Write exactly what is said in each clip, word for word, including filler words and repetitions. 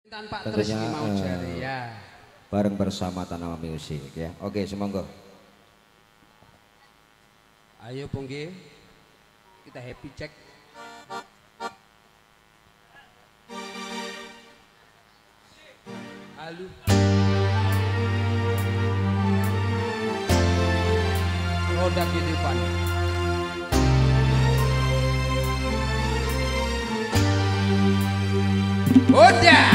Tentunya uh, ya. bareng bersama Tanaman Music ya. Oke, semoga. Ayo Punggi, kita happy check. Halo. Roda kehidupan. Udah.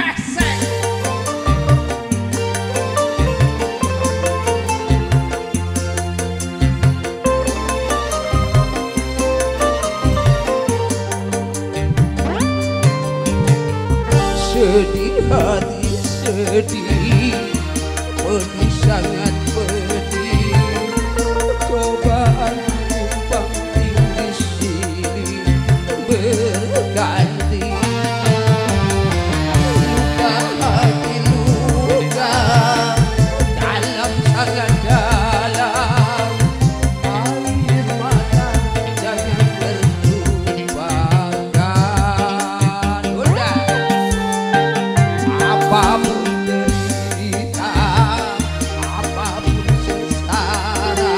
Sedih hati sedih, pedih sangat pedih. Cobaan tumpang tindih sini berganti. Luka hati luka dalam sangat dalam. Air mata jangan tertumpahkan. Udah. Apapun derita, apapun sengsara,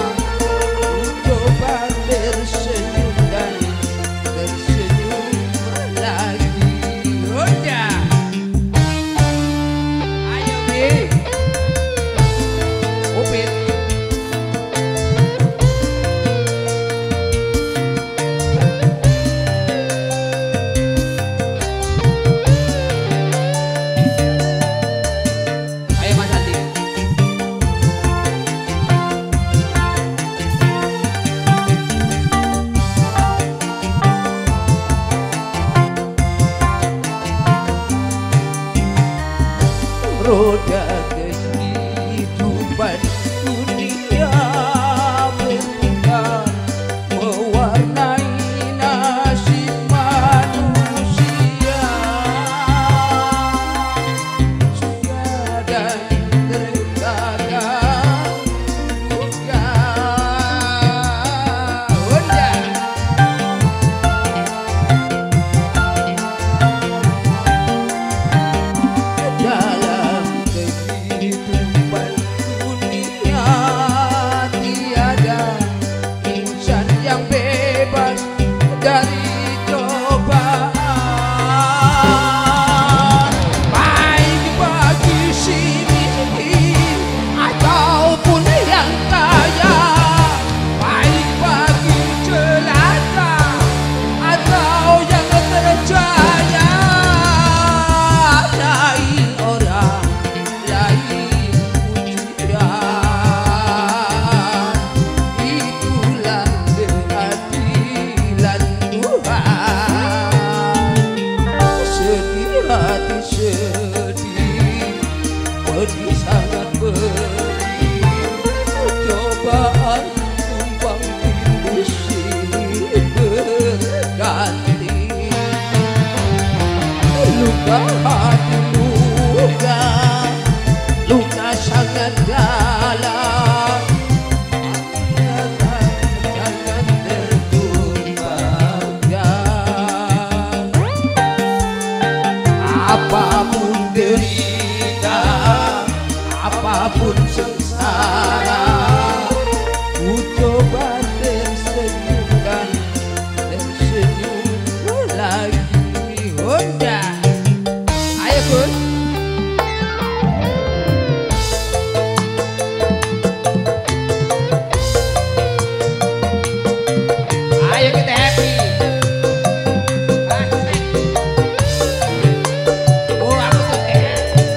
coba tersenyum dan tersenyum lagi. Udah, ayo Bi, Upit. Roda kehidupan dunia berputar, mewarnai nasib manusia. Suka dan terkadang duka. Udah. Dalam kehidupan dunia tiada insan yang bebas dari cobaan. Baik bagi si miskin ataupun yang kaya, baik bagi celaka atau yang terjaya. Lain orang, lain ujian, itulah keadilan Tuhan. Sedih hati sedih, pedih sangat pedih. Cobaan tumpang tindih silih berganti. Luka hati luka, luka sangat dalam. Jangan tertumpahkan. Apapun derita, apapun sengsara, ku coba tersenyum dan tersenyum lagi. Udah. Ayo Gun. Ayo kita happy. Asik. Oh aku suka.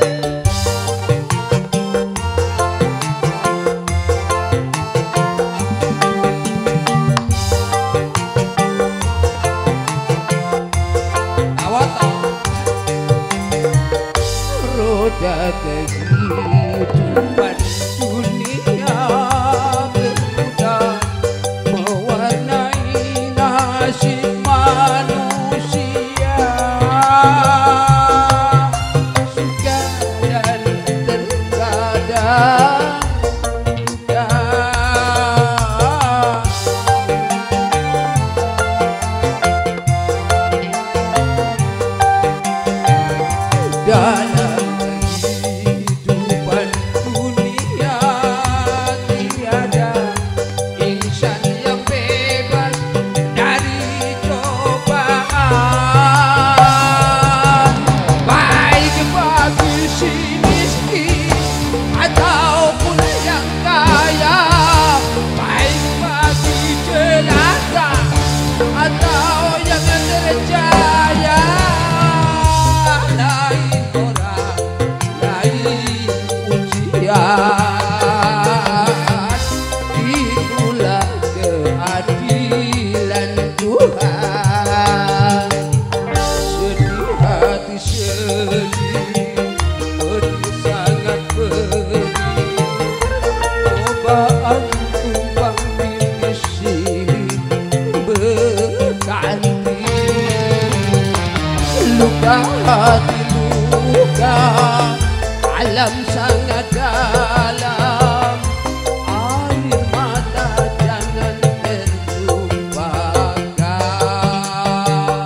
Roda kehidupan dunia berputar, mewarnai nasib manusia. Suka dan terkadang duka. dalam kehidupan dunia tiada insan yang bebas dari cobaan, baik bagi si miskin ataupun yang kaya, baik bagi jelata atau yang terjaya. Lain orang, lain ujian, itulah keadilan Tuhan. Sedih hati sedih, pedih sangat pedih, cobaan tumpang di sini berganti, luka hati luka alam sangat dalam, air mata jangan terlupakan.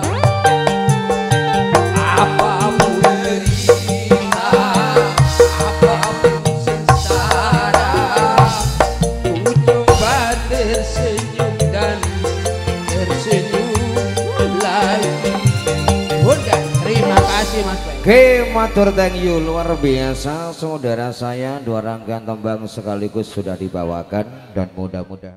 Apapun derita, apapun sengsara, ku coba tersenyum dan tersenyum lagi. Bunda, terima kasih Mas Bay. Oke, matur thank you, luar biasa saudara saya. Dua rangkaian tembang sekaligus sudah dibawakan dan mudah-mudahan